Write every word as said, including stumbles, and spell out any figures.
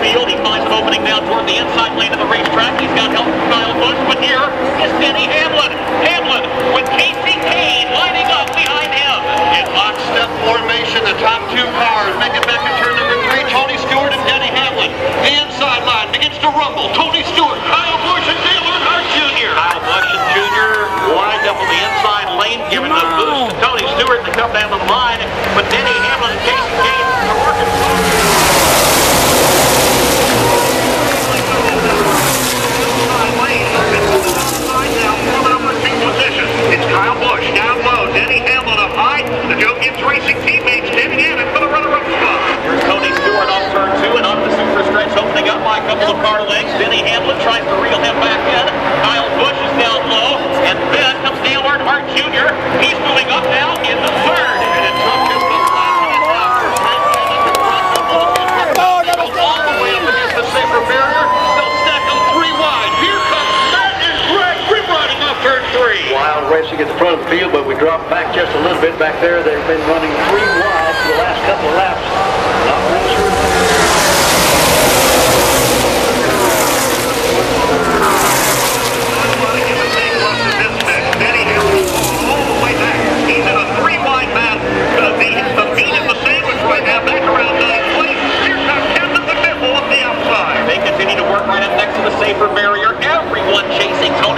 field. He finds an opening now toward the inside lane of the racetrack. He's got help from Kyle Busch, but here is Denny Hamlin. Hamlin with Kasey Kahne lining up behind him. In lockstep formation, the top two cars make it back to turn number three. Tony Stewart and Denny Hamlin. The inside line begins to rumble. Tony Stewart, Kyle Busch, and Dale Earnhardt Junior Kyle Busch and Junior lined up on the inside lane, giving the boost to Tony Stewart to come down the line. But Denny Hamlin and Kasey Kahne are working. It's Kyle Busch down low, Denny Hamlin up high. The Joe Gibbs Racing teammates standing in and for the runner-up spot. Here's Tony Stewart off turn two and onto the super stretch, opening up by a couple of car lengths. Denny Hamlin tries to reel him back in. Kyle Busch is down low, and then comes Dale Earnhardt Junior He's moving up now in the third, and it took just a last minute now for Hamlin to cross the ball. Goes all the way up against the safer barrier. They'll stack them three wide. Here comes Matt and Greg riding off turn three. Wild racing at the front of the field, but we dropped back just a little bit back there. They've been running three wide for the last couple of laps. Not real sure. Denny Hamlin all the way back. He's in a three wide map. The meat of the sandwich right now, back around ninth place. Here comes Captain the middle of the outside. They continue to work right up next to the safer barrier. Everyone chasing Tony